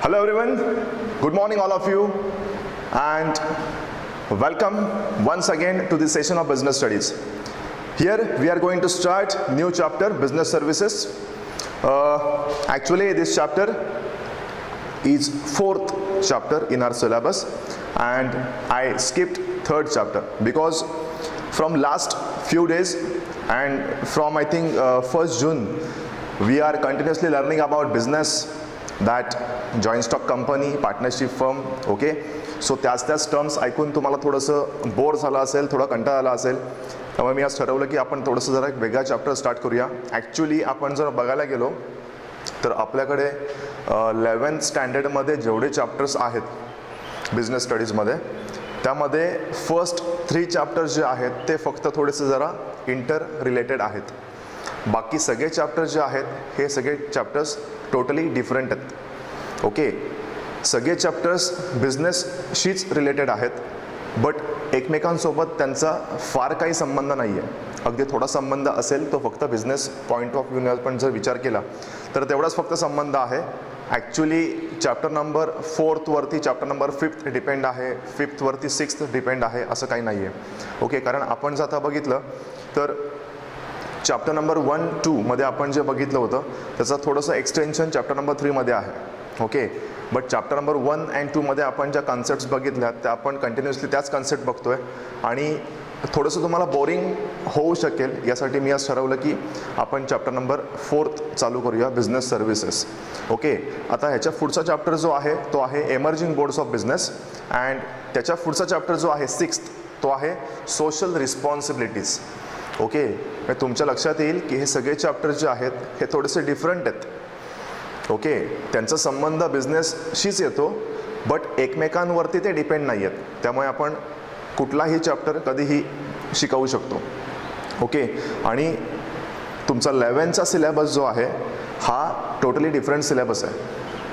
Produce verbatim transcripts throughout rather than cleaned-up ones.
Hello everyone, good morning all of you, and welcome once again to this session of business studies. Here we are going to start new chapter, business services. Uh, actually this chapter is fourth chapter in our syllabus, and I skipped third chapter because from last few days and from I think uh, first June we are continuously learning about business, that joint stock company, partnership firm. Okay, so त्याच त्याच terms ऐकून तुम्हाला थोडंसं bore झालं असेल, थोडा कंटाळा आला असेल, त्यामुळे मी आज ठरवलं की आपण थोडंसं जरा एक वेगळा चॅप्टर स्टार्ट करूया. ॲक्च्युली आपण जर बघायला गेलो तर आपल्याकडे इलेवन्थ स्टँडर्डमध्ये जेवढे चॅप्टर्स आहेत बिझनेस स्टडीजमध्ये, त्यामध्ये फर्स्ट थ्री चॅप्टर्स जे आहेत ते फक्त थोडेसे जरा इंटर रिलेटेड आहेत. बाकी सगळे चॅप्टर्स जे आहेत हे सगळे चॅप्टर्स टोटली डिफरंट आहेत. ओके, सगळे चॅप्टर्स बिझनेसशीच रिलेटेड आहेत, बट एकमेकांसोबत त्यांचा फार काही संबंध नाही आहे. अगदी थोडा संबंध असेल तो फक्त बिझनेस पॉईंट ऑफ व्ह्यूने आपण जर विचार केला तर तेवढाच फक्त संबंध आहे. ॲक्च्युली चॅप्टर नंबर फोर्थवरती चॅप्टर नंबर फिफ्थ डिपेंड आहे, फिफ्थवरती सिक्स्थ डिपेंड आहे, असं काही नाही आहे. ओके, कारण आपण जर आता बघितलं तर चॅप्टर नंबर वन टूमध्ये आपण जे बघितलं होतं त्याचं थोडंसं एक्सटेन्शन चॅप्टर नंबर थ्रीमध्ये आहे. Okay, but chapter number one and टूमध्ये आपण ज्या कन्सेप्ट्स बघितल्या त्या आपण कंटिन्युअसली त्याच कन्सेप्ट बघतोय आणि थोडंसं तुम्हाला बोरिंग होऊ शकेल, यासाठी मी आज ठरवलं की आपण चॅप्टर नंबर फोर्थ चालू करूया, बिझनेस सर्व्हिसेस. ओके, आता ह्याच्या पुढचा चॅप्टर जो आहे तो आहे emerging boards of business, and त्याच्या पुढचा चॅप्टर जो आहे सिक्स्थ तो आहे सोशल रिस्पॉन्सिबिलिटीज. ओके, तुमच्या लक्षात येईल की हे सगळे चॅप्टर्स जे आहेत हे थोडेसे डिफरंट आहेत. ओके, त्यांचा संबंध बिझनेसशीच येतो, बट एकमेकांवरती ते डिपेंड नाही आहेत. त्यामुळे आपण कुठलाही चॅप्टर कधीही शिकवू शकतो. ओके, आणि तुमचा इलेवन्थचा सिलेबस जो आहे हा टोटली डिफरंट सिलेबस आहे.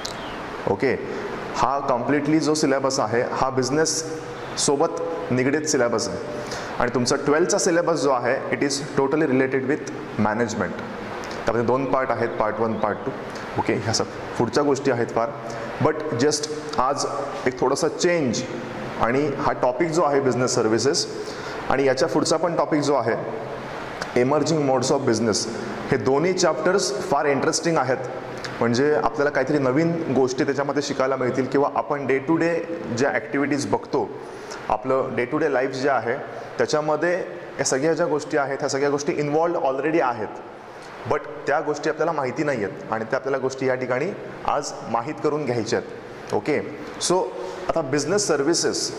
ओके, हा कम्प्लिटली जो सिलेबस आहे हा बिझनेस सोबत निगडीत सिलेबस आहे. आणि तुमचा ट्वेल्थचा सिलेबस जो आहे it is totally related with management. त्यामध्ये दोन पार्ट आहेत, part one part two. Okay, ह्या सब पुढच्या गोष्टी आहेत फार, बट जस्ट आज एक थोडासा चेंज. आणि हा टॉपिक जो आहे बिझनेस सर्व्हिसेस आणि याच्या पुढचा पण टॉपिक जो आहे एमर्जिंग मोड्स ऑफ बिझनेस, हे दोन्ही चॅप्टर्स फार इंटरेस्टिंग आहेत. म्हणजे आपल्याला काहीतरी नवीन गोष्टी त्याच्यामध्ये शिकायला मिळतील, किंवा आपण डे टू डे ज्या ॲक्टिव्हिटीज बघतो, आपलं डे टू डे लाईफ जे आहे त्याच्यामध्ये या सगळ्या ज्या गोष्टी आहेत ह्या सगळ्या गोष्टी इन्वॉल्ड ऑलरेडी आहेत, बट त्या गोष्टी आपल्याला माहिती नाही आहेत आणि त्या आपल्याला गोष्टी या ठिकाणी आज माहीत करून घ्यायच्या आहेत. ओके, सो आता बिझनेस सर्व्हिसेस,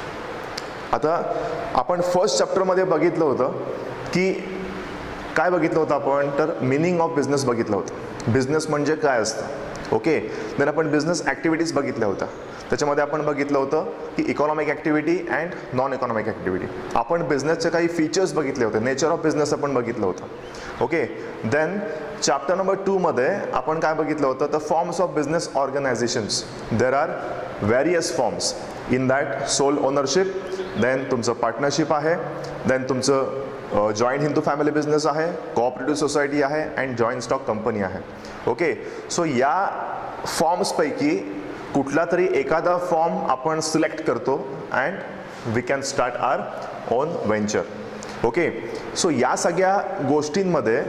आता आपण फर्स्ट चॅप्टरमध्ये बघितलं होतं की काय बघितलं होतं आपण, तर मिनिंग ऑफ बिझनेस बघितलं होतं. बिझनेस म्हणजे काय असतं. ओके, देन आपण बिझनेस ॲक्टिव्हिटीज बघितल्या होत्या. त्याच्यामध्ये आपण बघितलं होतं की economic activity and non economic activity. आपण बिझनेसचे काही फीचर्स बघितले होते, नेचर ऑफ बिझनेस आपण बघितलं होतं. ओके, देन चॅप्टर नंबर टूमध्ये आपण काय बघितलं होतं, the forms of business organisations. There are various forms in that sole ownership, then तुमचं पार्टनरशिप आहे, देन तुमचं जॉईंट हिंदू फॅमिली बिझनेस आहे, कोऑपरेटिव्ह सोसायटी आहे, अँड जॉईंट स्टॉक कंपनी आहे. ओके, सो या फॉर्म्सपैकी कुठला तरी एखादा फॉर्म आपण सिलेक्ट करतो and we can start our own venture. Okay, so या सगळ्या गोष्टींमध्ये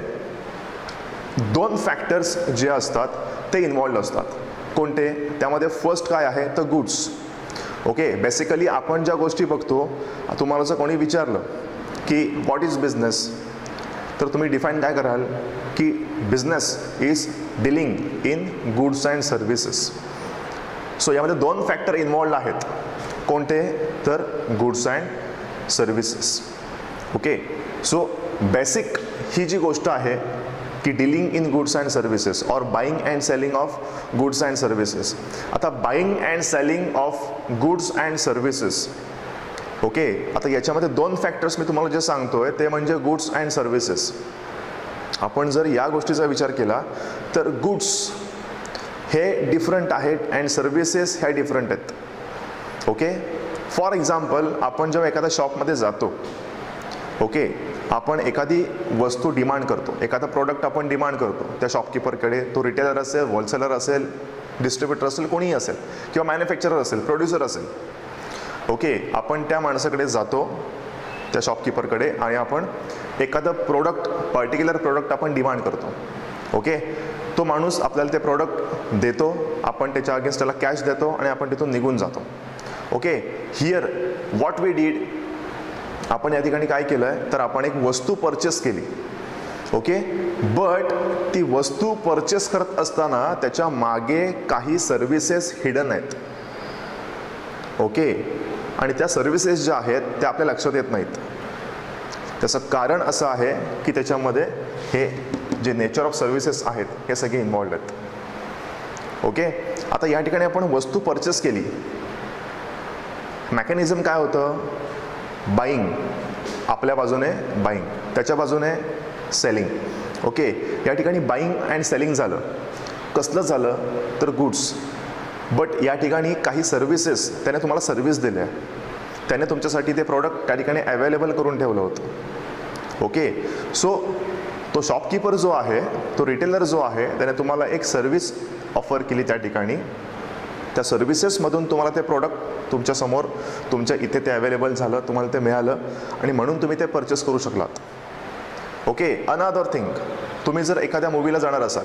दोन फॅक्टर्स जे असतात ते इन्वॉल्ड असतात. कोणते, त्यामध्ये फर्स्ट काय आहे तर गुड्स. ओके, बेसिकली आपण ज्या गोष्टी बघतो, तुम्हाला जर कोणी विचारलं की व्हॉट इज बिझनेस, तर तुम्ही डिफाईन काय कराल की business is dealing in goods and services. So यामध्ये दोन फॅक्टर इन्वॉल्ड आहेत. कोणते, तर goods and services. Okay, so basic ही जी गोष्ट आहे की dealing in goods and services और buying and selling of goods and services. आता buying and selling of goods and services. Okay, आता याच्यामध्ये दोन फॅक्टर्स मी तुम्हाला जे सांगतोय ते म्हणजे गुड्स अँड सर्व्हिसेस. आपण जर या गोष्टीचा विचार केला तर गुड्स हे डिफरंट आहेत अँड सर्व्हिसेस ह्या डिफरंट आहेत. ओके, फॉर एक्झाम्पल आपण जेव्हा एखाद्या शॉपमध्ये जातो, ओके, आपण एखादी वस्तू डिमांड करतो, एखादा प्रोडक्ट आपण डिमांड करतो त्या शॉपकीपरकडे, तो रिटेलर असेल, होलसेलर असेल, डिस्ट्रीब्युटर असेल, कोणीही असेल, किंवा मॅन्युफॅक्चरर असेल, प्रोड्युसर असेल. ओके, आपण त्या माणसाकडे जातो, त्या शॉपकीपरकडे, आणि आपण एखादं प्रोडक्ट, पर्टिक्युलर प्रोडक्ट आपण डिमांड करतो. ओके, तो माणूस आपल्याला ते प्रोडक्ट देतो, आपण त्याच्या अगेन्स्ट त्याला कॅश देतो आणि आपण तिथून निघून जातो. Okay, here what we did, आपण या ठिकाणी काय केलं आहे तर आपण एक वस्तू परचेस केली. ओके, बट ती वस्तू परचेस करत असताना त्याच्या मागे काही सर्व्हिसेस हिडन आहेत. ओके, आणि त्या सर्व्हिसेस ज्या आहेत त्या आपल्या लक्षात येत नाहीत. त्याचं कारण असं आहे की त्याच्यामध्ये हे जे नेचर ऑफ सर्व्हिसेस आहेत हे सगळे इन्व्हॉल्ड आहेत. ओके, आता या ठिकाणी आपण वस्तू परचेस केली, मेकॅनिझम काय होतं, बाईंग, आपल्या बाजूने बाईंग, त्याच्या बाजूने सेलिंग. ओके, या ठिकाणी बाईंग अँड सेलिंग झालं. कसलं झालं तर गुड्स, बट या ठिकाणी काही सर्व्हिसेस, त्याने तुम्हाला सर्व्हिस दिल्या, त्याने तुमच्यासाठी ते प्रॉडक्ट त्या ठिकाणी अवेलेबल करून ठेवलं होतं. ओके, सो तो शॉपकीपर जो आहे, तो रिटेलर जो आहे, त्याने तुम्हाला एक सर्व्हिस ऑफर केली त्या ठिकाणी. त्या सर्व्हिसेसमधून तुम्हाला ते प्रॉडक्ट तुमच्यासमोर, तुमच्या इथे ते अवेलेबल झालं, तुम्हाला ते मिळालं, आणि म्हणून तुम्ही ते परचेस करू शकलात. ओके, अनदर थिंग, तुम्ही जर एखाद्या मूवीला जाणार असाल,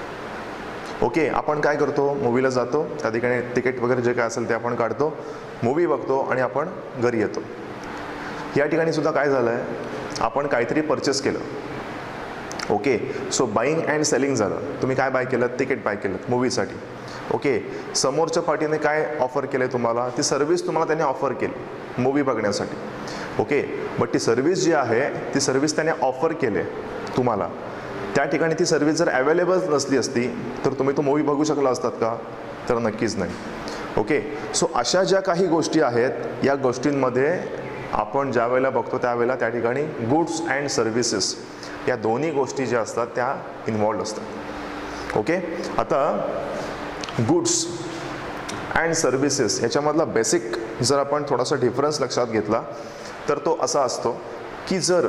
ओके, आपण काय करतो, मूवीला जातो, त्या ठिकाणी तिकीट वगैरे जे काय असेल ते आपण काढतो, मूवी बघतो आणि आपण घरी येतो. या ठिकाणी सुद्धा काय झालं आहे, आपण काहीतरी परचेस केलं. Okay, so buying and selling झालं. तुम्ही काय बाय केलं, तिकीट बाय केलं मूवीसाठी. ओके, समोरच्या पार्टीने काय ऑफर केलं आहे तुम्हाला, ती सर्व्हिस तुम्हाला त्याने ऑफर केली मूवी बघण्यासाठी. ओके, बट ती सर्व्हिस जी आहे ती सर्व्हिस त्याने ऑफर केली तुम्हाला, त्या ठिकाणी ती सर्व्हिस जर अवेलेबल नसली असती तर तुम्ही तो मूवी बघू शकला असतात का, तर नक्कीच नाही. ओके, सो अशा ज्या काही गोष्टी आहेत, या गोष्टींमध्ये आपण ज्या वेळेला बघतो त्यावेळेला त्या ठिकाणी गुड्स अँड सर्व्हिसेस या दोन्ही गोष्टी ज्या असतात त्या इन्व्हॉल्ड असतात. ओके, आता गुड्स अँड सर्व्हिसेस याच्यामधला बेसिक जर आपण थोडासा डिफरन्स लक्षात घेतला तर तो असा असतो की जर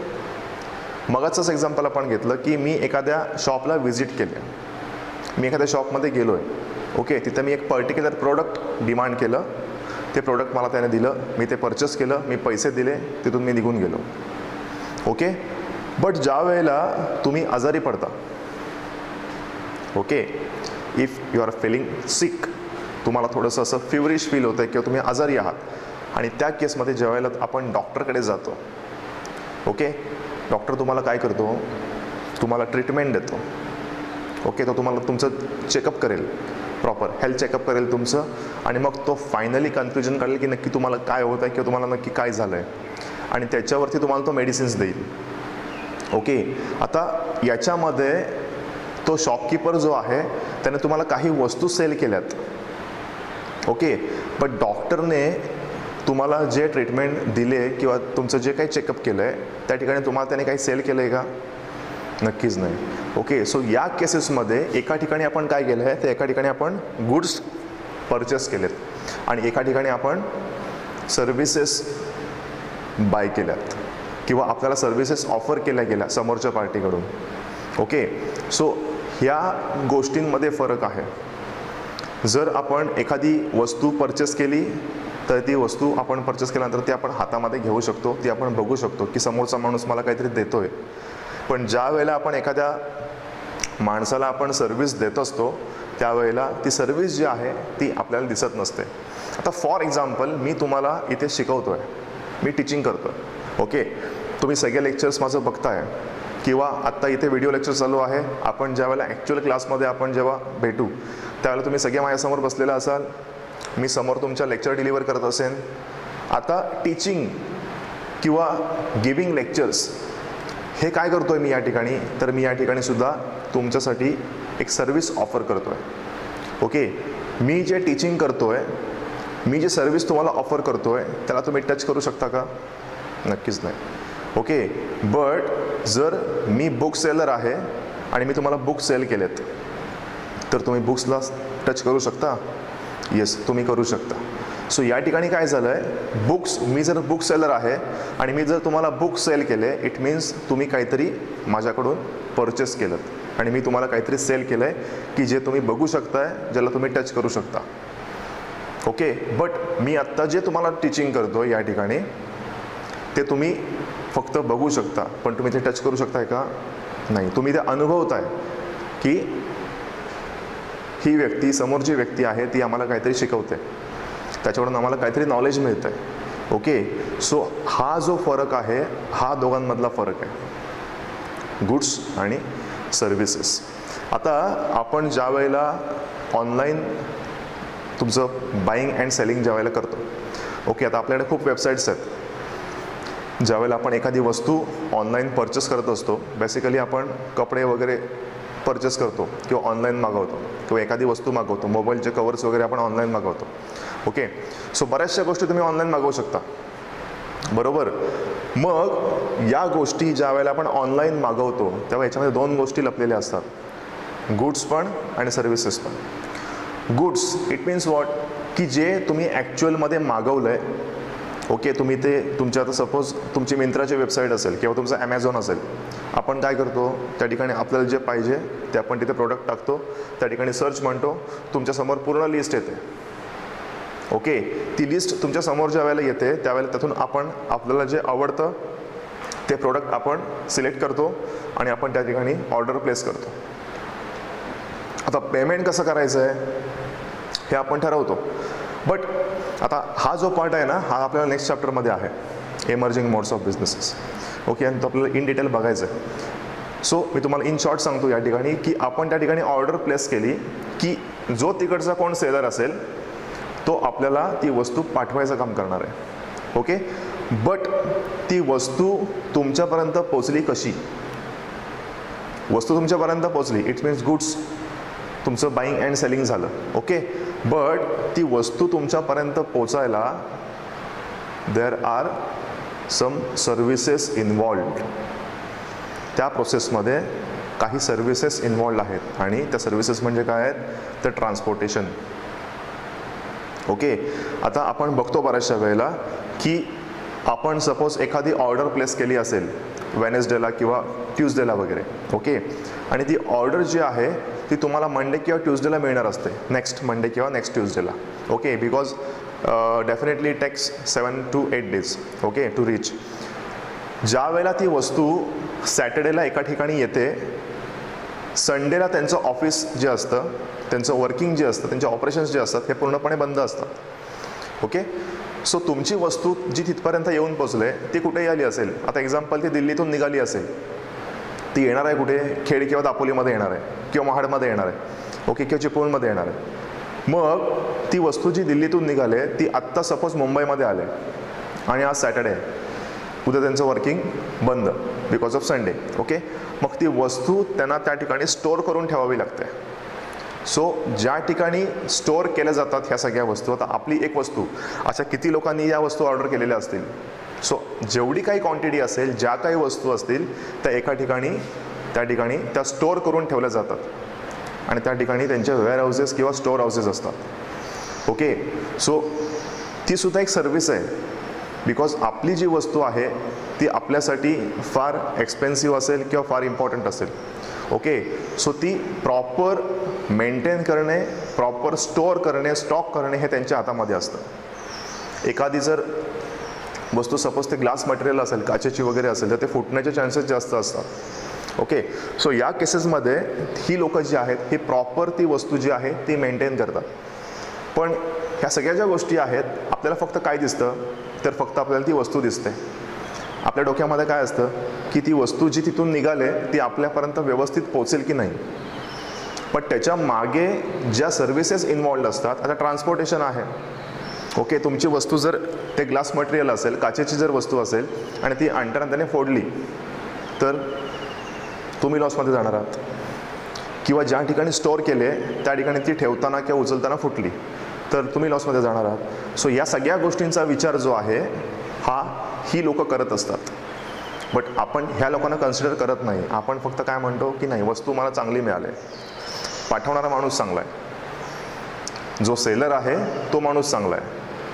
मगाचंच एक्झाम्पल आपण घेतलं की मी एखाद्या शॉपला व्हिजिट केली, मी एखाद्या शॉपमध्ये गेलो आहे. ओके, तिथं मी एक पर्टिक्युलर प्रोडक्ट डिमांड केलं, ते प्रोडक्ट मला त्याने दिलं, मी ते परचेस केलं, मी पैसे दिले, तिथून मी निघून गेलो. ओके, बट ज्या वेळेला तुम्ही आजारी पडता, okay, if you are feeling sick, तुम्हाला थोडंसं असं फिवरिश फील होतं किंवा तुम्ही आजारी आहात, आणि त्या केसमध्ये ज्या वेळेला आपण डॉक्टरकडे जातो, ओके, डॉक्टर तुम्हाला काय करतो, तुम्हाला ट्रीटमेंट देतो. ओके, तो तुम्हाला तुमचं चेकअप करेल, प्रॉपर हेल्थ चेकअप करेल तुमचं, आणि मग तो फायनली कन्क्ल्युजन काढेल की नक्की तुम्हाला काय होत आहे किंवा तुम्हाला नक्की काय झालं आहे, आणि त्याच्यावरती तुम्हाला तो मेडिसिन्स देईल. ओके, आता याच्यामध्ये तो शॉपकीपर जो आहे त्याने तुम्हाला काही वस्तू सेल केल्यात. ओके, बट डॉक्टरने तुम्हाला जे ट्रीटमेंट दिले किंवा तुमचं जे काही चेकअप केलं आहे त्या ठिकाणी तुम्हाला त्याने काही सेल केलं आहे का, नक्कीच नाही. ओके, सो या केसेसमध्ये एका ठिकाणी आपण काय केलं आहे, तर एका ठिकाणी आपण गुड्स परचेस केलेत आणि एका ठिकाणी आपण सर्व्हिसेस बाय केल्यात किंवा आपल्याला सर्व्हिसेस ऑफर केल्या गेल्या समोरच्या पार्टीकडून. ओके, सो ह्या गोष्टींमध्ये फरक आहे. जर आपण एखादी वस्तू परचेस केली तर ती वस्तू आपण परचेस केल्यानंतर ती आपण हातामध्ये घेऊ शकतो, ती आपण बघू शकतो की समोरचा माणूस मला काहीतरी देतो आहे. पण ज्या वेळेला आपण एखाद्या माणसाला आपण सर्व्हिस देत असतो त्यावेळेला ती सर्व्हिस जी आहे ती आपल्याला दिसत नसते. आता फॉर एक्झाम्पल मी तुम्हाला इथे शिकवतो आहे, मी टीचिंग करतो आहे. ओके, तुम्ही सगळे लेक्चर्स माझं बघताय किंवा आत्ता इथे व्हिडिओ लेक्चर चालू आहे. आपण ज्या वेळेला ॲक्च्युअल क्लासमध्ये आपण जेव्हा भेटू त्यावेळेला तुम्ही सगळे माझ्यासमोर बसलेला असाल, मी समोर तुमच्या लेक्चर डिलिव्हर करत असेन. आता टीचिंग किंवा गिविंग लेक्चर्स हे काय करतो आहे मी या ठिकाणी, तर मी या ठिकाणी सुद्धा तुमच्यासाठी एक सर्व्हिस ऑफर करतो आहे. ओके, मी जे टीचिंग करतो आहे, मी जे सर्व्हिस तुम्हाला ऑफर करतो आहे त्याला तुम्ही टच करू शकता का, नक्कीच नाही. ओके, बट जर मी बुक सेलर आहे आणि मी तुम्हाला बुक सेल केलेत तर तुम्ही बुक्सला टच करू शकता, येस तुम्ही करू शकता. सो या ठिकाणी काय झालं आहे, बुक्स, मी जर बुक सेलर आहे आणि मी जर तुम्हाला बुक सेल केले, इट मीन्स तुम्ही काहीतरी माझ्याकडून परचेस केलं आणि मी तुम्हाला काहीतरी सेल केलं आहे की जे तुम्ही बघू शकताय, ज्याला तुम्ही टच करू शकता. ओके, बट मी आत्ता जे तुम्हाला टीचिंग करतो या ठिकाणी ते तुम्ही फक्त बघू शकता, पण तुम्ही ते टच करू शकताय का? नाही. तुम्ही ते अनुभवताय की ही व्यक्ती, समोरची व्यक्ती आहे ती आम्हाला काहीतरी शिकवते, त्याच्याकडून आम्हाला काहीतरी नॉलेज मिळतं आहे. ओके, सो हा जो फरक आहे हा दोघांमधला फरक आहे, गुड्स आणि सर्व्हिसेस. आता आपण ज्या वेळेला ऑनलाईन तुमचं बाईंग अँड सेलिंग ज्या वेळेला करतो, ओके, आता आपल्याकडे खूप वेबसाईट्स आहेत. ज्यावेळेला आपण एखादी वस्तू ऑनलाईन परचेस करत असतो, बेसिकली आपण कपडे वगैरे परचेस करतो किंवा ऑनलाईन मागवतो किंवा एखादी वस्तू मागवतो, मोबाईलचे कवर्स वगैरे आपण ऑनलाईन मागवतो. ओके, सो बऱ्याचशा गोष्टी तुम्ही ऑनलाईन मागवू शकता, बरोबर. मग या गोष्टी ज्या वेळेला आपण ऑनलाईन मागवतो तेव्हा याच्यामध्ये दोन गोष्टी लपलेल्या असतात, गुड्स पण आणि सर्व्हिसेस पण. गुड्स इट मीन्स वॉट, की जे तुम्ही ॲक्च्युअलमध्ये मागवलं आहे. ओके, तुम्ही ते तुमच्या, आता सपोज तुमची मिंत्राची वेबसाईट असेल किंवा तुमचं ॲमेझॉन असेल, आपण काय करतो त्या ठिकाणी आपल्याला जे पाहिजे ते आपण तिथे प्रोडक्ट टाकतो, त्या ठिकाणी सर्च म्हणतो, तुमच्यासमोर पूर्ण लिस्ट येते. ओके, ती लिस्ट तुमच्या समोर ज्या वेळेला येते त्यावेळेला त्यातून आपण आपल्याला जे आवडतं ते प्रोडक्ट आपण सिलेक्ट करतो आणि आपण त्या ठिकाणी ऑर्डर प्लेस करतो. आता पेमेंट कसं करायचं आहे हे आपण ठरवतो, बट आता हा जो पार्ट आहे ना हा आपल्याला नेक्स्ट चॅप्टरमध्ये आहे, emerging modes of businesses. Okay, आणि तो आपल्याला इन डिटेल बघायचं आहे. सो मी तुम्हाला इन शॉर्ट सांगतो या ठिकाणी की आपण त्या ठिकाणी ऑर्डर प्लेस केली की जो तिकडचा कोण सेलर असेल तो आपल्याला ती वस्तू पाठवायचं काम करणार आहे. ओके, बट ती वस्तू तुमच्यापर्यंत पोचली कशी? वस्तू तुमच्यापर्यंत पोचली, इट मीन्स गुड्स, तुमचं बाईंग अँड सेलिंग झालं. ओके, बट ती वस्तू तुमच्यापर्यंत पोचायला there are some services involved. त्या प्रोसेसमध्ये काही सर्व्हिसेस इन्वॉल्ड आहेत आणि त्या सर्व्हिसेस म्हणजे काय आहेत, तर ट्रान्सपोर्टेशन. ओके, आता आपण बघतो बऱ्याचशा वेळेला की आपण सपोज एखादी ऑर्डर प्लेस केली असेल वेनेसडेला किंवा ट्यूजडेला वगैरे. ओके, आणि ती ऑर्डर जी आहे ती तुम्हाला मंडे किंवा ट्यूजडेला मिळणार असते, नेक्स्ट मंडे किंवा नेक्स्ट ट्यूजडेला. Okay, because definitely takes seven to eight days okay to reach. ज्या वेळेला ती वस्तू सॅटर्डेला एका ठिकाणी येते, संडेला त्यांचं ऑफिस जे असतं, त्यांचं वर्किंग जे असतं, त्यांचे ऑपरेशन्स जे असतात हे पूर्णपणे बंद असतात. ओके, सो तुमची वस्तू जी तिथपर्यंत येऊन पोचले ती कुठेही आली असेल, आता एक्झाम्पल ती दिल्लीतून निघाली असेल, ती येणार आहे कुठे, खेड किंवा दापोलीमध्ये येणार आहे किंवा महाडमध्ये येणार आहे. ओके, किंवा चिपळूणमध्ये येणार आहे. मग ती वस्तू जी दिल्लीतून निघाले ती आत्ता सपोज मुंबईमध्ये आले आणि आज सॅटर्डे आहे, उद्या त्यांचं वर्किंग बंद बिकॉज ऑफ संडे. ओके, मग ती वस्तू त्यांना त्या ठिकाणी स्टोअर करून ठेवावी लागते. सो ज्या ठिकाणी स्टोअर केल्या जातात ह्या सगळ्या वस्तू, आता आपली एक वस्तू, अशा किती लोकांनी या वस्तू ऑर्डर केलेल्या असतील, सो जेवढी काही क्वांटिटी असेल, ज्या काही वस्तू असतील त्या एका ठिकाणी त्या ठिकाणी त्या स्टोअर करून ठेवल्या जातात आणि त्या ठिकाणी त्यांचे वेअर हाऊसेस किंवा स्टोअर हाऊसेस असतात. ओके, सो ती सुद्धा एक सर्व्हिस आहे, बिकॉज आपली जी वस्तू आहे ती आपल्यासाठी फार एक्सपेन्सिव्ह असेल किंवा फार इम्पॉर्टंट असेल. ओके, सो ती प्रॉपर मेंटेन करणे, प्रॉपर स्टोअर करणे, स्टॉक करणे हे त्यांच्या हातामध्ये असतं. एखादी जर वस्तू सपोज ते ग्लास मटेरियल असेल, काचेची वगैरे असेल, तर ते फुटण्याचे चान्सेस जास्त असतात. ओके, सो या केसेसमध्ये ही लोकं जी आहेत ही प्रॉपर ती वस्तू जी आहे ती मेंटेन करतात. पण ह्या सगळ्या ज्या गोष्टी आहेत आपल्याला फक्त काय दिसतं, तर फक्त आपल्याला ती वस्तू दिसते. आपल्या डोक्यामध्ये काय असतं की ती वस्तू जी तिथून निघाले ती आपल्यापर्यंत व्यवस्थित पोहोचेल की नाही, पण त्याच्या मागे ज्या सर्व्हिसेस इन्वॉल्ड असतात. आता ट्रान्सपोर्टेशन आहे. ओके, तुमची वस्तू जर ते ग्लास मटेरियल असेल, काचेची जर वस्तू असेल आणि ती आणताना त्याने फोडली तर तुम्ही लॉसमध्ये जाणार आहात, किंवा ज्या ठिकाणी स्टोअर केले त्या ठिकाणी ती ठेवताना किंवा उचलताना फुटली तर तुम्ही लॉसमध्ये जाणार आहात. सो या सगळ्या गोष्टींचा विचार जो आहे हा ही लोकं करत असतात, बट आपण ह्या लोकांना कन्सिडर करत नाही. आपण फक्त काय म्हणतो की नाही, वस्तू मला चांगली मिळाली, पाठवणारा माणूस चांगला आहे, जो सेलर आहे तो माणूस चांगला आहे.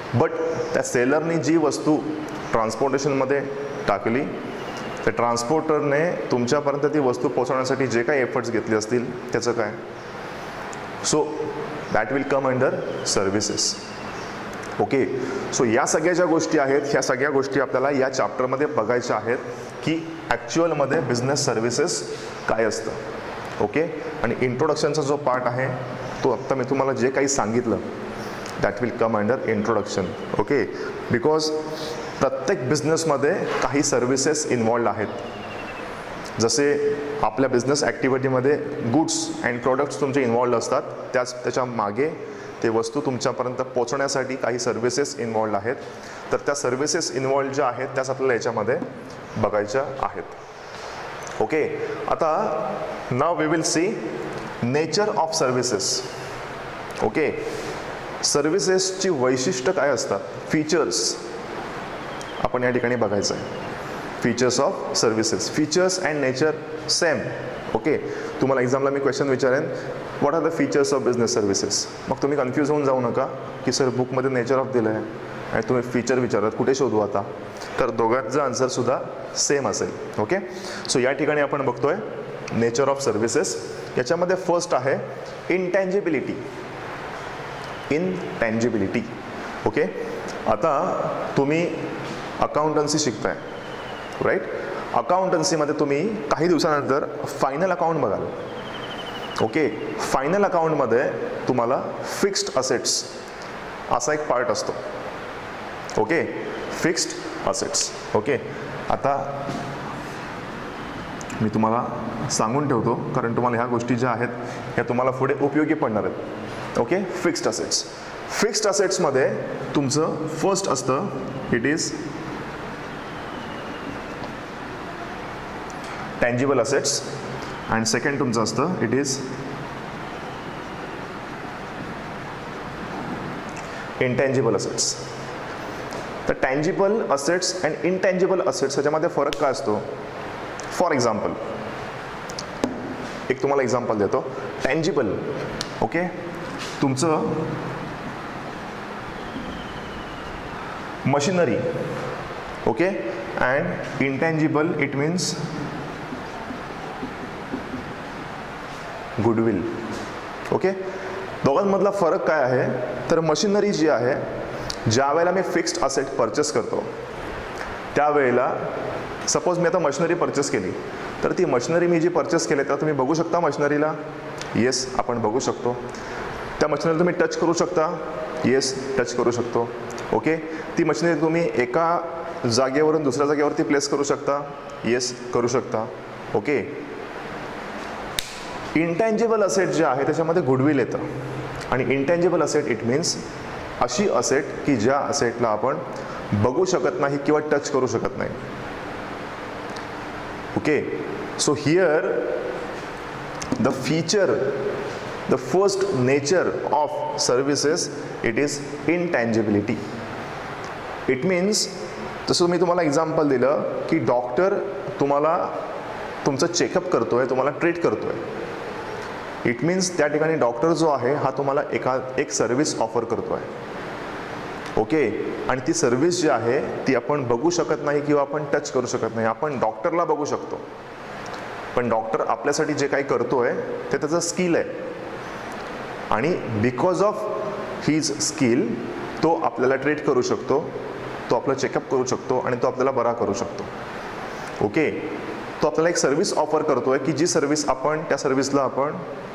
बट त्या सेलरनी जी वस्तू ट्रान्सपोर्टेशनमध्ये टाकली, त्या ट्रान्सपोर्टरने तुमच्यापर्यंत ती वस्तू पोहोचवण्यासाठी जे काही एफर्ट्स घेतले असतील त्याचं काय? So that will come under services. Okay, so या सगळ्या ज्या गोष्टी आहेत ह्या सगळ्या गोष्टी आपल्याला या चॅप्टरमध्ये बघायच्या आहेत की ॲक्च्युअलमध्ये बिझनेस सर्व्हिसेस काय असतं. ओके, आणि इंट्रोडक्शनचा जो पार्ट आहे तो आत्ता मी तुम्हाला जे काही सांगितलं that will come under introduction. Okay, because प्रत्येक बिझनेसमध्ये काही सर्व्हिसेस इन्वॉल्ड आहेत. जसे आपल्या बिझनेस ॲक्टिव्हिटीमध्ये गुड्स अँड प्रोडक्ट्स तुमचे इन्वॉल्ड असतात, त्याच त्याच्या मागे ते वस्तू तुमच्यापर्यंत पोहोचण्यासाठी काही सर्व्हिसेस इन्वॉल्ड आहेत. तर त्या सर्व्हिसेस इन्वॉल्ड ज्या आहेत त्याच आपल्याला याच्यामध्ये बघायच्या आहेत. ओके, आता now we will see nature of services. Okay, सर्व्हिसेसची वैशिष्ट्य काय असतात, फीचर्स आपण या ठिकाणी बघायचं आहे. Features of services, features and nature same. Okay, तुम्हाला एक्झामला मी क्वेश्चन विचारेन what are the features of business services. मग तुम्ही कन्फ्यूज होऊन जाऊ नका की सर बुकमध्ये नेचर ऑफ दिलं आहे आणि तुम्ही फीचर विचारत कुठे शोधू आता, तर दोघांचं आन्सरसुद्धा सेम असेल. ओके, सो या ठिकाणी आपण बघतोय नेचर ऑफ सर्व्हिसेस. याच्यामध्ये फर्स्ट आहे इनटँजिबिलिटी. इनटँजिबिलिटी. ओके, आता तुम्ही अकाउंटन्सी शिकताय, राईट. अकाउंटन्सीमध्ये तुम्ही काही दिवसानंतर फायनल अकाउंट बघाल. ओके, फायनल अकाउंटमध्ये तुम्हाला फिक्स्ड असेट्स असा एक पार्ट असतो. Okay, fixed assets. ओके, आता मी तुम्हाला सांगून ठेवतो कारण तुम्हाला ह्या गोष्टी ज्या आहेत ह्या तुम्हाला पुढे उपयोगी पडणार आहेत. Okay, fixed assets. फिक्स्ड असेट्समध्ये तुमचं फर्स्ट असतं it is tangible assets and second तुमचं असतं इट इज इंटँजिबल असेट्स. तर tangible assets and intangible assets ह्याच्यामध्ये फरक काय असतो? फॉर एक्झाम्पल एक तुम्हाला एक्झाम्पल देतो. टँजिबल, ओके, तुमचं machinery. Okay, and intangible it means goodwill. Okay, दोघांमधला फरक काय आहे तर मशिनरी जी आहे ज्या वेळेला मी फिक्स्ड असेट परचेस करतो त्यावेळेला सपोज मी आता मशिनरी परचेस केली तर ती मशिनरी मी जी परचेस केली तर तुम्ही बघू शकता मशिनरीला. येस, आपण बघू शकतो. त्या मशिनरीला तुम्ही टच करू शकता. येस, टच करू शकतो. ओके, ती मशिनरी तुम्ही एका जागेवरून दुसऱ्या जागेवरती प्लेस करू शकता. येस, करू शकता. ओके, इंटँजिबल असेट जे आहे त्याच्यामध्ये गुडविल येतं आणि इंटँजिबल असेट इट मीन्स अशी असेट की ज्या असेटला आपण बघू शकत नाही किंवा टच करू शकत नाही. Okay, so here the feature the first nature of services it is intangibility. It means जसं मी तुम्हाला एक्झाम्पल दिलं की डॉक्टर तुम्हाला तुमचं चेकअप करतोय, तुम्हाला ट्रीट करतोय. इट मीन्स त्या ठिकाणी डॉक्टर जो आहे हा तुम्हाला एका एक सर्व्हिस ऑफर करतो आहे. ओके, आणि ती सर्व्हिस जी आहे ती आपण बघू शकत नाही किंवा आपण टच करू शकत नाही. आपण डॉक्टरला बघू शकतो पण डॉक्टर आपल्यासाठी जे काही करतोय ते त्याचं स्किल आहे आणि बिकॉज ऑफ हीज स्किल तो आपल्याला ट्रीट करू शकतो, तो आपलं चेकअप करू शकतो आणि तो आपल्याला बरा करू शकतो. ओके, तो आपल्याला एक सर्व्हिस ऑफर करतोय की जी सर्व्हिस आपण त्या सर्व्हिसला आपण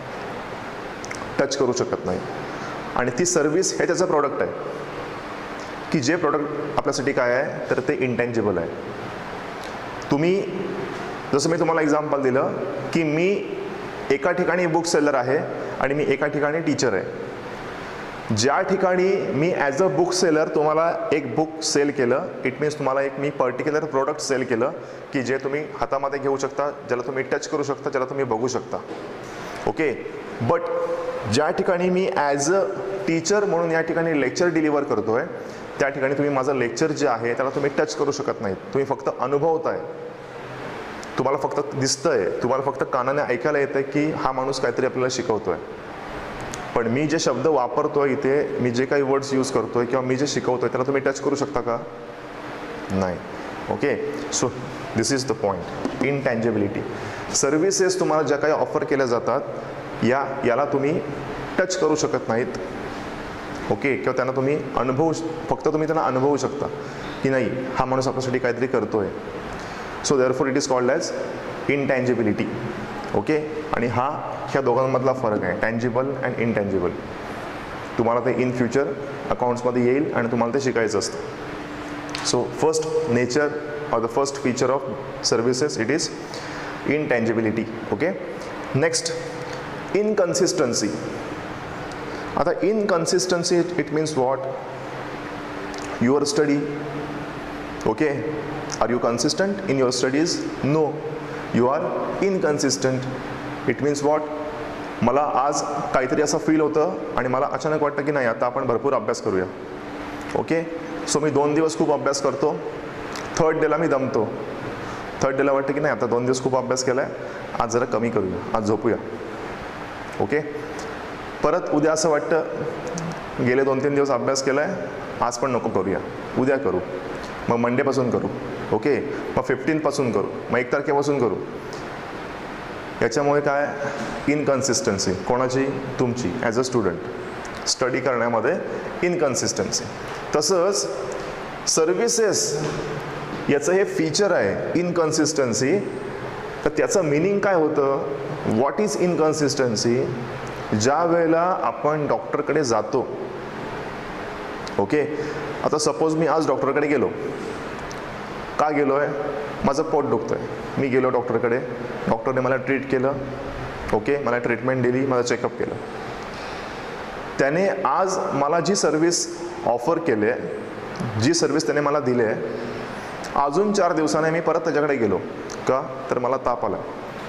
टच करू शकत नाही आणि ती सर्व्हिस हे त्याचं प्रॉडक्ट आहे की जे प्रॉडक्ट आपल्यासाठी काय आहे तर ते इंटँजिबल आहे. तुम्ही जसं मी तुम्हाला एक्झाम्पल दिलं की मी एका ठिकाणी बुक सेलर आहे आणि मी एका ठिकाणी टीचर आहे. ज्या ठिकाणी मी ॲज अ बुक सेलर तुम्हाला एक बुक सेल केलं इट मीन्स तुम्हाला एक मी पर्टिक्युलर प्रोडक्ट सेल केलं की जे तुम्ही हातामध्ये घेऊ शकता, ज्याला तुम्ही टच करू शकता, ज्याला तुम्ही बघू शकता. ओके, बट ज्या ठिकाणी मी ॲज अ टीचर म्हणून या ठिकाणी लेक्चर डिलिव्हर करतो आहे त्या ठिकाणी तुम्ही माझं लेक्चर जे आहे त्याला तुम्ही टच करू शकत नाही. तुम्ही फक्त अनुभवताय, तुम्हाला फक्त दिसतंय, तुम्हाला फक्त कानाने ऐकायला येतं की हा माणूस काहीतरी आपल्याला शिकवतोय. पण मी जे शब्द वापरतोय इथे, मी जे काही वर्ड्स यूज करतोय किंवा मी जे शिकवतोय त्याला तुम्ही टच करू शकता का? नाही. Okay, so this is the point, intangibility. Services तुम्हाला ज्या काही ऑफर केल्या जातात या याला तुम्ही टच करू शकत नाहीत. ओके, किंवा त्यांना तुम्ही अनुभवू, फक्त तुम्ही त्यांना अनुभवू शकता की नाही हा माणूस आपल्यासाठी काहीतरी करतोय. So therefore it is called as intangibility. Okay, आणि हा ह्या दोघांमधला फरक आहे, टँजिबल अँड इनटँजिबल. तुम्हाला ते इन फ्युचर अकाउंट्समध्ये येईल आणि तुम्हाला ते शिकायचं असतं. So first nature or the first feature of services, it is intangibility. Okay, next, inconsistency. आता inconsistency, it, it means what? Your study. Okay, are you consistent in your studies? No, you are inconsistent. It means what? मला आज काहीतरी असं feel होतं आणि मला अचानक वाटतं की नाही आता आपण भरपूर अभ्यास करूया. ओके, सो मी दोन दिवस खूप अभ्यास करतो, थर्ड डेला मी दमतो. थर्ड डेला वाटतं की नाही आता दोन दिवस खूप अभ्यास केला आहे, आज जरा कमी करूया, आज झोपूया. ओके, परत उद्या असं वाटतं गेले दोन तीन दिवस अभ्यास केला आहे, आज पण नको करूया, उद्या करू, मग मंडेपासून करू. ओके, मग फिफ्टीनपासून करू, मग एक तारखेपासून करू. याच्यामुळे काय? इनकन्सिस्टन्सी. कोणाची? तुमची, ॲज अ स्टुडंट स्टडी करण्यामध्ये इनकन्सिस्टन्सी. तसंच सर्व्हिसेस याचं हे फीचर आहे इनकन्सिस्टन्सी. तर त्याचं मिनिंग काय होतं? What is inconsistency? ज्या वेळेला आपण डॉक्टरकडे जातो, ओके, आता सपोज मी आज डॉक्टरकडे गेलो. का गेलो आहे? माझं पोट दुखतं आहे, मी गेलो डॉक्टरकडे, डॉक्टरने मला ट्रीट केलं. ओके, मला ट्रीटमेंट दिली, माझं चेकअप केलं. त्याने आज मला जी सर्व्हिस ऑफर केली आहे, जी सर्व्हिस त्याने मला दिली आहे, अजून चार दिवसाने मी परत त्याच्याकडे गेलो. का? तर मला ताप आला.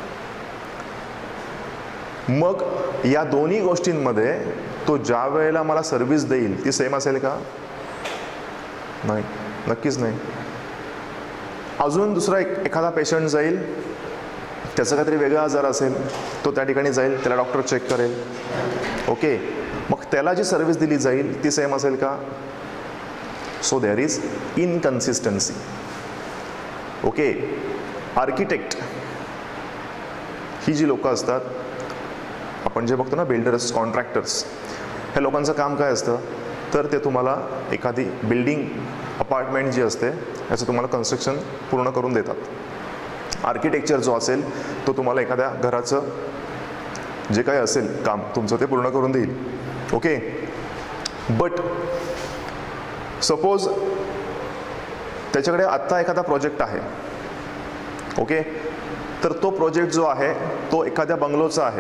मग या दोन्ही गोष्टींमध्ये तो ज्या वेळेला मला सर्व्हिस देईल ती सेम असेल का? नाही, नक्कीच नाही. अजून दुसरा एक एखादा पेशंट जाईल, त्याचा काहीतरी वेगळा आजार असेल, तो त्या ठिकाणी जाईल, त्याला डॉक्टर चेक करेल. ओके, मग त्याला जी सर्व्हिस दिली जाईल ती सेम असेल का? So there is inconsistency. Okay, architect ही जी लोक असतात, आपण जे बघतो ना बिल्डर्स, कॉन्ट्रॅक्टर्स, ह्या लोकांचं काम काय असतं? तर ते तुम्हाला एखादी बिल्डिंग, अपार्टमेंट जी असते याचं तुम्हाला कन्स्ट्रक्शन पूर्ण करून देतात. आर्किटेक्चर जो असेल तो तुम्हाला एखाद्या घराचं जे काही असेल काम तुमचं ते पूर्ण करून देईल. ओके, बट सपोज त्याच्याकडे आत्ता एखादा प्रोजेक्ट आहे. ओके, तर तो प्रोजेक्ट जो आहे तो एखाद्या बंगलोचा आहे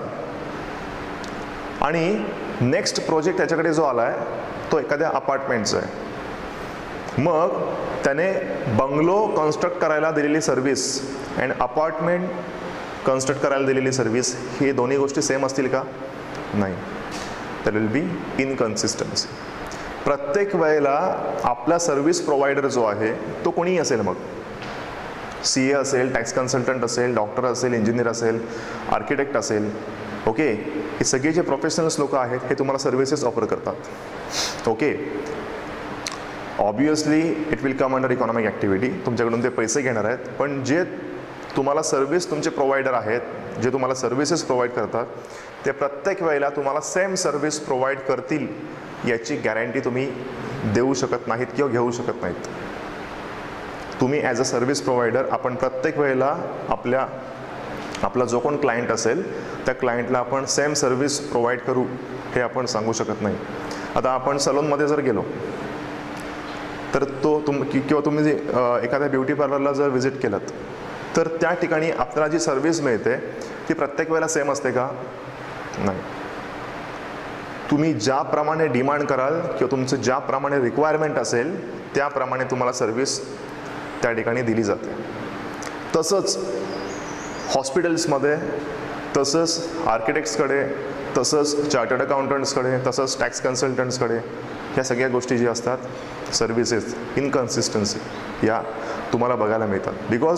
आणि नेक्स्ट प्रोजेक्ट त्याच्याकडे जो आला आहे तो एखाद्या अपार्टमेंटचा आहे. मग त्याने बंगलो कन्स्ट्रक्ट करायला दिलेली सर्व्हिस अँड अपार्टमेंट कन्स्ट्रक्ट करायला दिलेली सर्व्हिस, हे दोन्ही गोष्टी सेम असतील का? नाही. That will be inconsistency. प्रत्येक वेळेला आपला सर्व्हिस प्रोव्हायडर जो आहे तो कोणीही असेल, मग सी ए असेल, टॅक्स कन्सल्टंट असेल, डॉक्टर असेल, इंजिनियर असेल, आर्किटेक्ट असेल. ओके, हे सगळे जे प्रोफेशनल्स लोक आहेत हे तुम्हाला सर्व्हिसेस ऑफर करतात. Okay, obviously it will come under economic activity, तुमच्याकडून ते पैसे घेणार आहेत, पण जे तुम्हाला सर्व्हिस तुमचे प्रोव्हायडर आहेत, जे तुम्हाला सर्व्हिसेस प्रोव्हाइड करतात, ते प्रत्येक वेळेला तुम्हाला सेम सर्व्हिस प्रोव्हाइड करतील याची गॅरंटी तुम्ही देऊ शकत नाहीत किंवा घेऊ शकत नाहीत. तुम्ही ॲज अ सर्व्हिस प्रोव्हायडर आपण प्रत्येक वेळेला आपल्या आपला जो कोण क्लायंट असेल त्या क्लायंटला आपण सेम सर्व्हिस प्रोव्हाइड करू हे आपण सांगू शकत नाही. आता आपण सलूनमध्ये जर गेलो तर तो तुम किंवा तुम्ही जे एखाद्या ब्युटी पार्लरला जर व्हिजिट केलं तर त्या ठिकाणी आपल्याला जी सर्व्हिस मिळते ती प्रत्येक वेळेला सेम असते का? नाही. तुम्ही ज्याप्रमाणे डिमांड कराल किंवा तुमचं ज्याप्रमाणे रिक्वायरमेंट असेल त्याप्रमाणे तुम्हाला सर्व्हिस त्या ठिकाणी दिली जाते. तसंच हॉस्पिटल्समध्ये, तसंच आर्किटेक्ट्सकडे, तसंच चार्टर्ड अकाउंटंट्सकडे, तसंच टॅक्स कन्सल्टंट्सकडे ह्या सगळ्या गोष्टी ज्या असतात सर्व्हिसेस, इनकन्सिस्टन्सी या तुम्हाला बघायला मिळतात. बिकॉज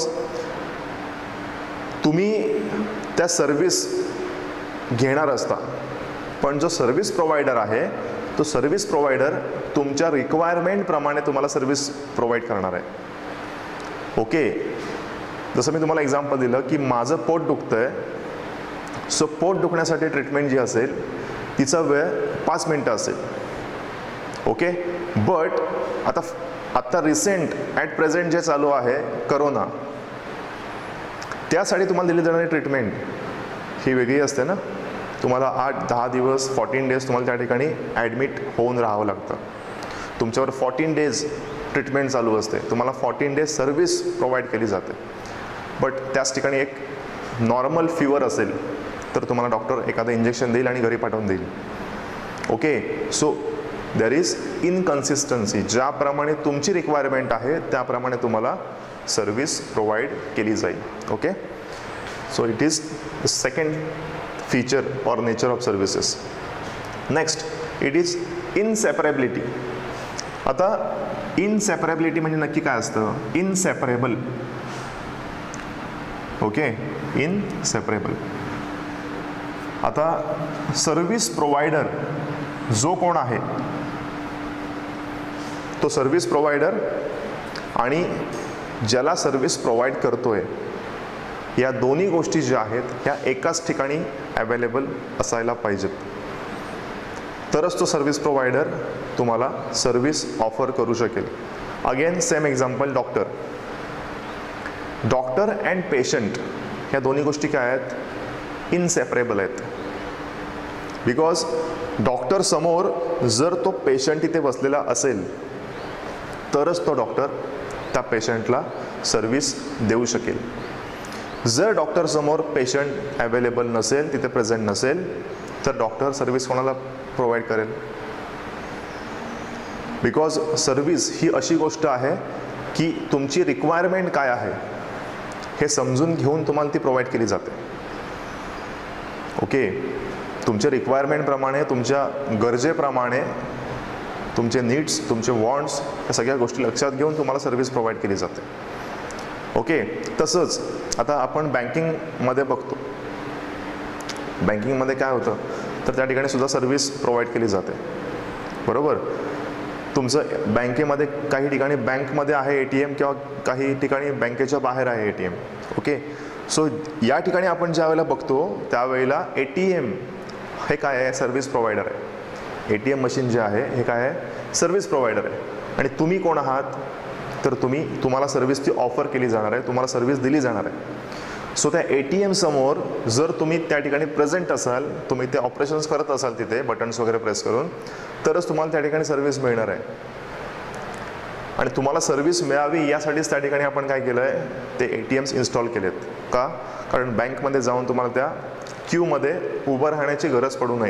तुम्ही त्या सर्व्हिस घेणार असता पण जो सर्व्हिस प्रोव्हायडर आहे तो सर्व्हिस प्रोव्हायडर तुमच्या रिक्वायरमेंट प्रमाणे तुम्हाला सर्व्हिस प्रोव्हाइड करणार आहे. ओके, जसं मी तुम्हाला एक्झाम्पल दिलं की माझं पोट दुखतंय, सो पोट दुखण्यासाठी ट्रीटमेंट जी असेल तिचा वेळ पाच मिनटं असेल. ओके, बट आता आत्ता रिसेंट ॲट प्रेझेंट जे चालू आहे करोना, त्यासाठी तुम्हाला दिली जाणारी ट्रीटमेंट ही वेगळी असते ना. तुम्हाला आठ दहा दिवस फोर्टीन डेज तुम्हाला त्या ठिकाणी ॲडमिट होऊन राहावं लागतं. तुमच्यावर फोर्टीन डेज ट्रीटमेंट चालू असते, तुम्हाला फोर्टीन डेज सर्व्हिस प्रोव्हाइड केली जाते. बट त्याच ठिकाणी एक नॉर्मल फिवर असेल तर तुम्हाला डॉक्टर एखादं इंजेक्शन देईल आणि घरी पाठवून देईल. Okay, so there is inconsistency. ज्याप्रमाणे तुमची रिक्वायरमेंट आहे त्याप्रमाणे तुम्हाला सर्व्हिस प्रोव्हाइड केली जाईल. Okay, so it is the second feature or nature of services. Next, it is inseparability. आता इनसेपरेबिलिटी म्हणजे नक्की काय असतं? इनसेपरेबल. Okay, inseparable. आता सर्व्हिस प्रोव्हायडर जो कोण आहे तो सर्व्हिस प्रोव्हायडर आणि ज्याला सर्व्हिस प्रोव्हाइड करतोय या दोन्ही गोष्टी ज्या आहेत ह्या एकाच ठिकाणी अवेलेबल असायला पाहिजेत, तरच तो सर्व्हिस प्रोव्हायडर तुम्हाला सर्व्हिस ऑफर करू शकेल. Again same example, doctor doctor and patient ह्या दोन्ही गोष्टी काय आहेत? इनसेपरेबल आहेत. बिकॉज डॉक्टर समोर जर तो पेशंट इथे बसलेला असेल तरच तो डॉक्टर त्या पेशंटला सर्व्हिस देऊ शकेल. जर डॉक्टर समोर पेशंट अवेलेबल नसेल, तिथे प्रेझेंट नसेल, तर डॉक्टर सर्व्हिस कोणाला प्रोव्हाइड करेल? बिकॉज सर्व्हिस ही अशी गोष्ट आहे की तुमची रिक्वायरमेंट काय आहे हे समजून घेऊन तुम्हाला ती प्रोव्हाइड केली जाते. ओके, तुमच्या रिक्वायरमेंटप्रमाणे, तुमच्या गरजेप्रमाणे, तुमचे नीड्स, तुमचे वॉन्ट्स या सगळ्या गोष्टी लक्षात घेऊन तुम्हाला सर्व्हिस प्रोव्हाइड केली जाते. ओके, तसंच आता आपण बँकिंगमध्ये बघतो. बँकिंगमध्ये काय होतं तर त्या ठिकाणी सुद्धा सर्व्हिस प्रोव्हाइड केली जाते. बरोबर, तुमचं बँकेमध्ये काही ठिकाणी बँकमध्ये आहे ए टी एम किंवा काही ठिकाणी बँकेच्या बाहेर आहे A T M. Okay, so या ठिकाणी आपण ज्या वेळेला बघतो त्यावेळेला ए टी एम हे काय आहे? सर्व्हिस प्रोव्हायडर आहे. ए टी एम मशीन जे आहे हे काय आहे? सर्व्हिस प्रोव्हायडर आहे. आणि तुम्ही कोण आहात? तर तुम्ही तुम्हाला सर्व्हिस ती ऑफर केली जाणार आहे, तुम्हाला सर्व्हिस दिली जाणार आहे. सो त्या ए टी एम समोर जर तुम्ही त्या ठिकाणी प्रेझेंट असाल, तुम्ही ते ऑपरेशन्स करत असाल तिथे बटन्स वगैरे प्रेस करून, तरच तुम्हाला त्या ठिकाणी सर्व्हिस मिळणार आहे. आणि तुम्हाला सर्व्हिस मिळावी यासाठीच त्या ठिकाणी आपण काय केलं आहे? ते ए टी एम्स इन्स्टॉल केलेत. का? कारण बँकमध्ये जाऊन तुम्हाला त्या क्यूमध्ये उभं राहण्याची गरज पडू नये.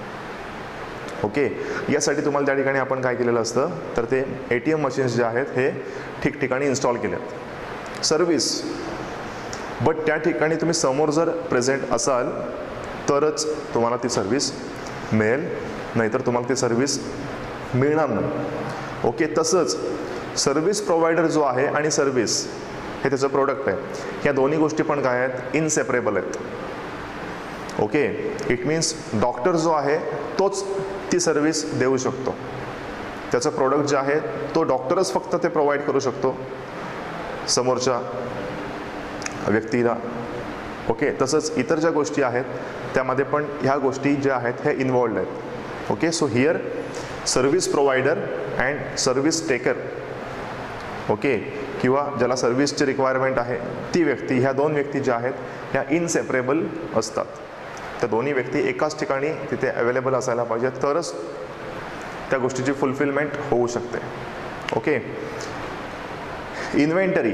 ओके, यासाठी तुम्हाला त्या ठिकाणी आपण काय केलेलं असतं तर ते ए टी एम मशीन्स जे आहेत हे ठिकठिकाणी इन्स्टॉल केलेत. सर्व्हिस, बट त्या ठिकाणी तुम्ही समोर जर प्रेझेंट असाल तरच तुम्हाला ती सर्व्हिस मिळेल, नाहीतर तुम्हाला ती सर्व्हिस मिळणार नाही. ओके, तसंच सर्व्हिस प्रोव्हायडर जो आहे आणि सर्व्हिस हे त्याचं प्रोडक्ट आहे, ह्या दोन्ही गोष्टी पण काय आहेत? इनसेपरेबल आहेत. ओके, इट मीन्स डॉक्टर जो आहे तोच ती सर्व्हिस देऊ शकतो. त्याचं प्रोडक्ट जे आहे तो डॉक्टरच फक्त ते प्रोव्हाइड करू शकतो समोरच्या व्यक्तीला. ओके, तसंच इतर ज्या गोष्टी आहेत त्यामध्ये पण ह्या गोष्टी ज्या आहेत ह्या इन्वॉल्ड आहेत. Okay, so here service provider and service taker, okay, किंवा ज्याला सर्व्हिसची रिक्वायरमेंट आहे ती व्यक्ती, ह्या दोन व्यक्ती ज्या आहेत ह्या इनसेपरेबल असतात. त्या दोन्ही व्यक्ती एकाच ठिकाणी तिथे अवेलेबल असायला पाहिजे, तरच त्या गोष्टीची फुलफिलमेंट होऊ शकते. Okay, inventory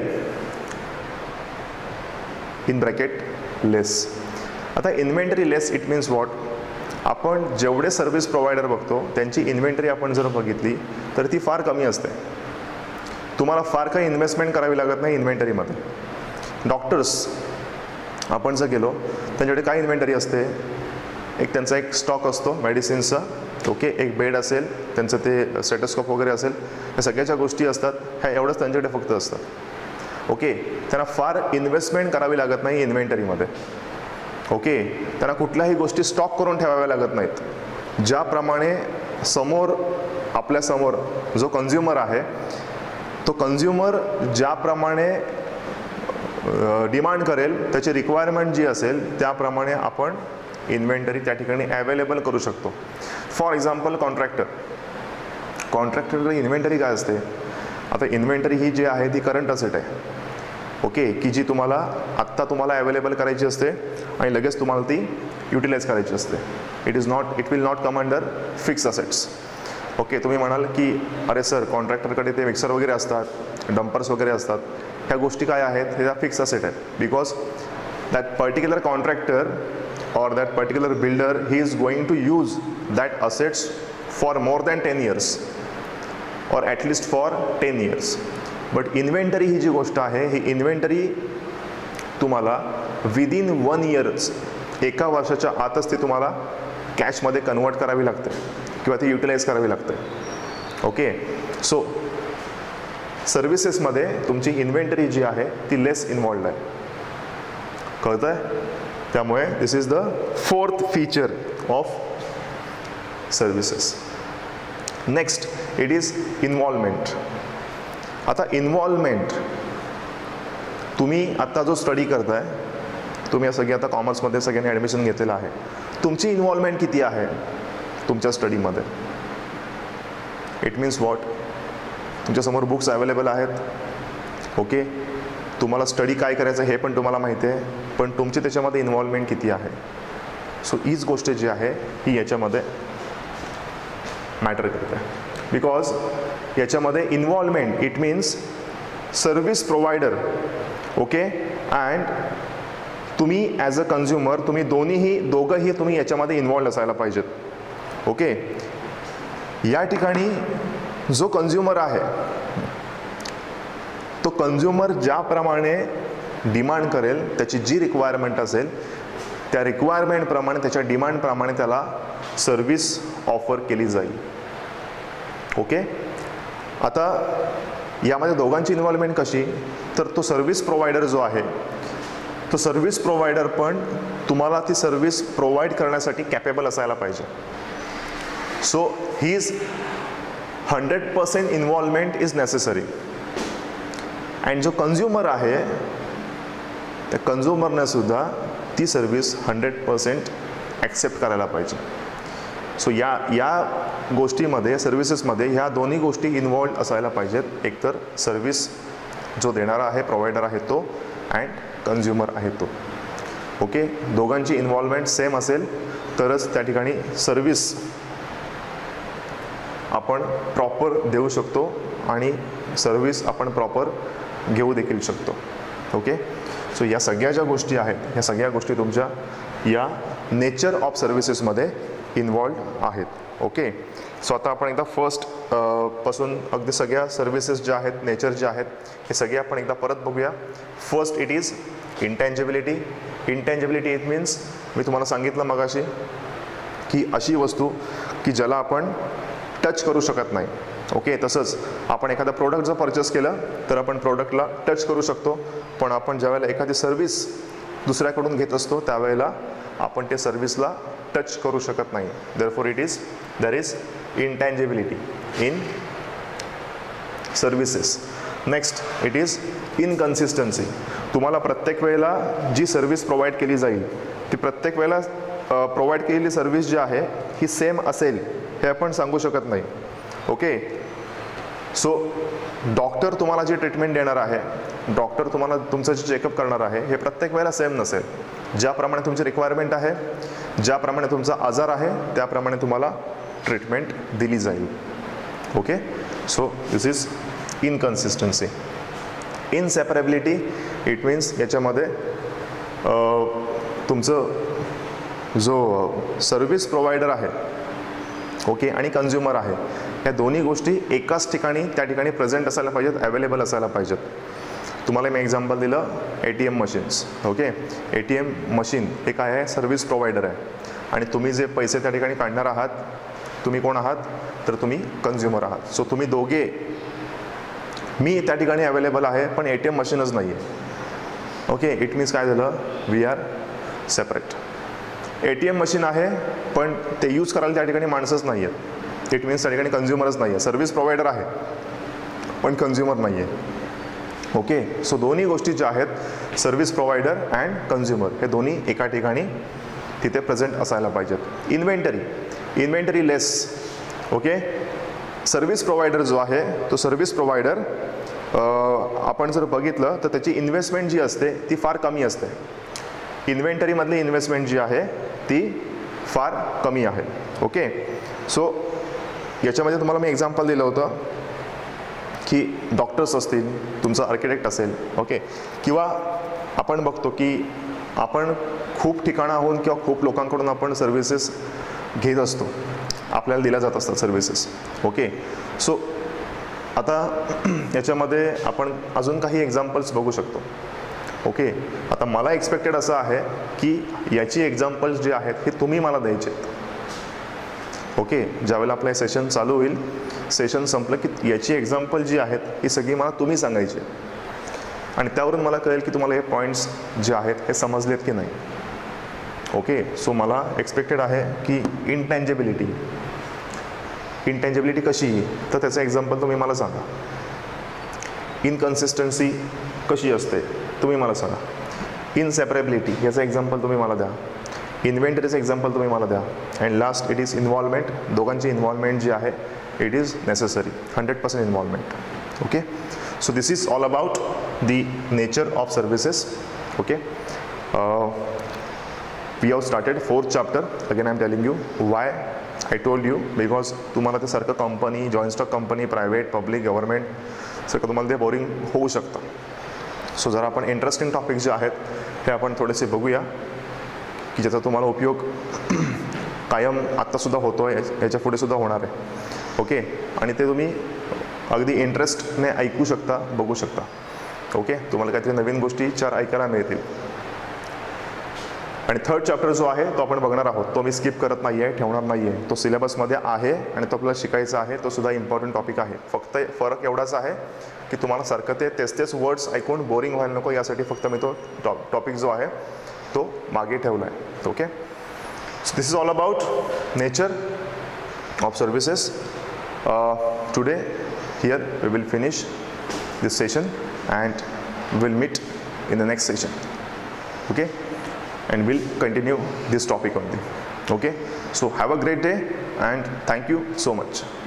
in bracket less. आता inventory less it means what? आपण जेवढे सर्व्हिस प्रोव्हायडर बघतो त्यांची इन्व्हेंटरी आपण जर बघितली तर ती फार कमी असते. तुम्हाला फार काही इन्व्हेस्टमेंट करावी लागत नाही इन्व्हेंटरीमध्ये. डॉक्टर्स आपण जर गेलो त्यांच्याकडे काय इन्व्हेंटरी असते? एक त्यांचा एक स्टॉक असतो मेडिसिन्सचा. ओके, एक बेड असेल, त्यांचं ते स्टेटोस्कोप वगैरे असेल, या सगळ्याच्या गोष्टी असतात, ह्या एवढंच त्यांच्याकडे फक्त असतात. ओके, त्यांना फार इन्व्हेस्टमेंट करावी लागत नाही इन्व्हेंटरीमध्ये. ओके, त्यांना कुठल्याही गोष्टी स्टॉक करून ठेवाव्या लागत नाहीत. ज्याप्रमाणे समोर आपल्या समोर जो कन्झ्युमर आहे तो कन्झ्युमर ज्याप्रमाणे डिमांड करेल, त्याची रिक्वायरमेंट जी असेल त्याप्रमाणे आपण इन्व्हेंटरी त्या ठिकाणी अवेलेबल करू शकतो. फॉर एक्झाम्पल कॉन्ट्रॅक्टर, कॉन्ट्रॅक्टरकडे इन्व्हेंटरी काय असते? आता इन्व्हेंटरी ही जी आहे ती करंट असेट आहे, ओके, की जी तुम्हाला आत्ता तुम्हाला अवेलेबल करायची असते आणि लगेच तुम्हाला ती युटिलाइज करायची असते. It is not it will not come under fix assets. Okay, तुम्ही म्हणाल की अरे सर कॉन्ट्रॅक्टरकडे ते मिक्सर वगैरे असतात, डंपर्स वगैरे असतात, ह्या गोष्टी काय आहेत? ह्या फिक्स असेट आहेत. Because that particular contractor or that particular builder, he is going to use that assets for more than ten years or at least for ten years. But inventory ही जी गोष्ट आहे, ही इन्व्हेंटरी तुम्हाला within one इयरच, एका वर्षाच्या आतच ती तुम्हाला कॅशमध्ये कन्वर्ट करावी लागते किंवा ती युटिलाइज करावी लागते. ओके, सो सर्व्हिसेसमध्ये तुमची इन्व्हेंटरी जी आहे ती लेस इन्वॉल्ड आहे. कळतं आहे? त्यामुळे this is the fourth feature of services. Next it is involvement. आता इन्व्हॉल्वमेंट, तुम्ही आता जो स्टडी करताय, तुम्ही सगळे आता कॉमर्समध्ये सगळ्यांनी ॲडमिशन घेतलेलं आहे, तुमची इन्व्हॉल्वमेंट किती आहे तुमच्या स्टडीमध्ये? It means what? तुमच्यासमोर बुक्स अवेलेबल आहेत, ओके, तुम्हाला स्टडी काय करायचं हे पण तुम्हाला माहिती आहे, पण तुमची त्याच्यामध्ये इन्व्हॉल्वमेंट किती आहे? सो हीच गोष्ट जी आहे ही याच्यामध्ये मॅटर करते. बिकॉज याच्यामध्ये involvement it means service provider, okay, and तुम्ही ॲज अ कन्झ्युमर, तुम्ही दोन्हीही दोघंही तुम्ही याच्यामध्ये इन्व्हॉल्व असायला पाहिजेत. ओके, या ठिकाणी जो कन्झ्युमर आहे तो कन्झ्युमर ज्याप्रमाणे डिमांड करेल, त्याची जी रिक्वायरमेंट असेल त्या रिक्वायरमेंटप्रमाणे, त्याच्या डिमांडप्रमाणे त्याला सर्व्हिस ऑफर केली जाईल. ओके, आता यामध्ये दोघांची इन्व्हॉल्वमेंट कशी? तर तो सर्व्हिस प्रोव्हायडर जो आहे, तो सर्व्हिस प्रोव्हायडर पण तुम्हाला ती सर्व्हिस प्रोव्हाइड करण्यासाठी कॅपेबल असायला पाहिजे. So he is hundred percent involvement is necessary. And जो कन्झ्युमर आहे त्या कन्झ्युमरने सुद्धा ती सर्व्हिस हंड्रेड पर्सेंट ॲक्सेप्ट करायला पाहिजे. सो या या गोष्टीमध्ये, सर्व्हिसेसमध्ये ह्या दोन्ही गोष्टी इन्व्हॉल्ड असायला पाहिजेत. एकतर सर्व्हिस जो देणारा आहे, प्रोव्हायडर आहे तो, अँड कन्झ्युमर आहे तो. ओके, दोघांची इन्व्हॉल्वमेंट सेम असेल तरच त्या ठिकाणी सर्व्हिस आपण प्रॉपर देऊ शकतो आणि सर्व्हिस आपण प्रॉपर घेऊ देखील शकतो. ओके, सो या सगळ्या ज्या गोष्टी आहेत, ह्या सगळ्या गोष्टी तुमच्या या नेचर ऑफ सर्व्हिसेसमध्ये इन्व्हॉल्ड आहेत. ओके, सो आता आपण एकदा फर्स्ट पासून अगदी सगळ्या सर्व्हिसेस ज्या आहेत, नेचर ज्या आहेत, हे सगळे आपण एकदा परत बघूया. First it is intangibility. Intangibility it means, मी तुम्हाला सांगितलं मगाशी की अशी वस्तू की ज्याला आपण टच करू शकत नाही. ओके, तसंच आपण एखादा प्रोडक्ट जर परचेस केलं तर आपण प्रोडक्टला टच करू शकतो, पण आपण ज्यावेळेला एखादी सर्व्हिस दुसऱ्याकडून घेत असतो त्यावेळेला आपण ते सर्व्हिसला टच करू शकत नाही. Therefore it is there is intangibility in services. Next it is inconsistency. तुम्हाला प्रत्येक वेळेला जी सर्व्हिस प्रोव्हाइड केली जाईल ती प्रत्येक वेळेला प्रोव्हाइड केलेली सर्व्हिस जी आहे ही सेम असेल हे आपण सांगू शकत नाही. ओके, सो डॉक्टर तुम्हाला जी ट्रीटमेंट देणार आहे, डॉक्टर तुम्हाला तुमचं जे चेकअप करणार आहे हे प्रत्येक वेळेला सेम नसेल. ज्याप्रमाणे तुमची रिक्वायरमेंट आहे, ज्याप्रमाणे तुमचा आजार आहे त्याप्रमाणे तुम्हाला ट्रीटमेंट दिली जाईल. Okay, so this is inconsistency. Inseparability it means याच्यामध्ये तुमचं जो सर्व्हिस प्रोव्हायडर आहे, ओके, आणि कन्झ्युमर आहे, या दोन्ही गोष्टी एकाच ठिकाणी त्या ठिकाणी प्रेझेंट असायला पाहिजेत, अवेलेबल असायला पाहिजेत. तुम्हाला मी एक्झाम्पल दिलं A T M machines. Okay, A T M machine हे काय आहे? सर्व्हिस प्रोव्हायडर आहे, आणि तुम्ही जे पैसे त्या ठिकाणी काढणार आहात तुम्ही कोण आहात? तर तुम्ही कन्झ्युमर आहात. सो तुम्ही दोघे, मी त्या ठिकाणी अवेलेबल आहे पण ए टी एम मशीनच नाही आहे. ओके, इट मीन्स काय झालं? We are separate. A T M machine आहे पण ते यूज करायला त्या ठिकाणी माणसंच नाही आहेत. इट मीन्स त्या ठिकाणी कन्झ्युमरच नाही आहे. सर्व्हिस प्रोव्हायडर आहे पण कन्झ्युमर नाही आहे. ओके, सो दोन्ही गोष्टी ज्या आहेत सर्व्हिस प्रोव्हायडर अँड कन्झ्युमर हे दोन्ही एका ठिकाणी तिथे प्रेझेंट असायला पाहिजेत. Inventory, inventory less. Okay, service provider जो आहे तो सर्व्हिस प्रोव्हायडर आपण जर बघितलं तर त्याची इन्व्हेस्टमेंट जी असते ती फार कमी असते. इन्व्हेंटरीमधली इन्व्हेस्टमेंट जी आहे ती फार कमी आहे. ओके, सो याच्यामध्ये तुम्हाला मी एक्झाम्पल दिलं होतं की डॉक्टर्स असतील, तुमचा आर्किटेक्ट असेल, ओके, किंवा आपण बघतो की आपण खूप ठिकाणाहून किंवा खूप लोकांकडून आपण सर्व्हिसेस घेत असतो, आपल्याला दिल्या जात असतात सर्व्हिसेस. ओके, सो आता याच्यामध्ये आपण अजून काही एक्झाम्पल्स बघू शकतो. ओके, आता मला एक्सपेक्टेड असं आहे की याची एक्झाम्पल्स जे आहेत हे तुम्ही मला द्यायचे. ओके, ज्यावेळेला आपलं हे सेशन चालू होईल, सेशन संपलं की याची एक्झाम्पल जी आहेत ही सगळी मला तुम्ही सांगायची आणि त्यावरून मला कळेल की तुम्हाला हे पॉईंट्स जे आहेत हे समजलेत की नाही. ओके, सो मला एक्सपेक्टेड आहे की इनटँजेबिलिटी, इनटँजेबिलिटी कशी तर त्याचं एक्झाम्पल तुम्ही मला सांगा. इनकन्सिस्टन्सी कशी असते तुम्ही मला सांगा. इनसेपरेबिलिटी याचं एक्झाम्पल तुम्ही मला द्या. इन्व्हेंटरीचं एक्झाम्पल तुम्ही मला द्या. And last it is involvement. दोघांची इन्व्हॉल्वमेंट जी आहे it is necessary, hundred percent involvement. Okay, so this is all about the nature of services. Okay, uh, we have started fourth chapter. Again I am telling you why I told you, because तुम्हाला ते सारखं company, joint stock company, private, public, government सारखं तुम्हाला ते boring होऊ शकतं. So जरा आपण इंटरेस्टिंग टॉपिक जे आहेत हे आपण थोडेसे बघूया की ज्याचा तुम्हाला उपयोग कायम आत्तासुद्धा होतो आहे, याच्या पुढे सुद्धा होणार आहे. ओके, आणि ते तुम्ही अगदी इंटरेस्टने ऐकू शकता, बघू शकता. ओके, तुम्हाला काहीतरी नवीन गोष्टी चार ऐकायला मिळतील. आणि थर्ड चॅप्टर जो आहे तो आपण बघणार आहोत, तो मी स्किप करत नाही आहे, ठेवणार नाही आहे. तो सिलेबसमध्ये आहे आणि तो आपल्याला शिकायचा आहे. तो सुद्धा इम्पॉर्टंट टॉपिक आहे. फक्त फरक एवढाच आहे की तुम्हाला सारखं ते तेच तेच वर्ड्स ऐकून बोरिंग व्हायला नको, यासाठी फक्त मी तो टॉप टॉपिक जो आहे तो मागे ठेवला आहे. Okay, so this is all about nature of services. Today here we will finish this session and we'll meet in the next session. Okay, and we'll continue this topic only. Okay, so have a great day and thank you so much.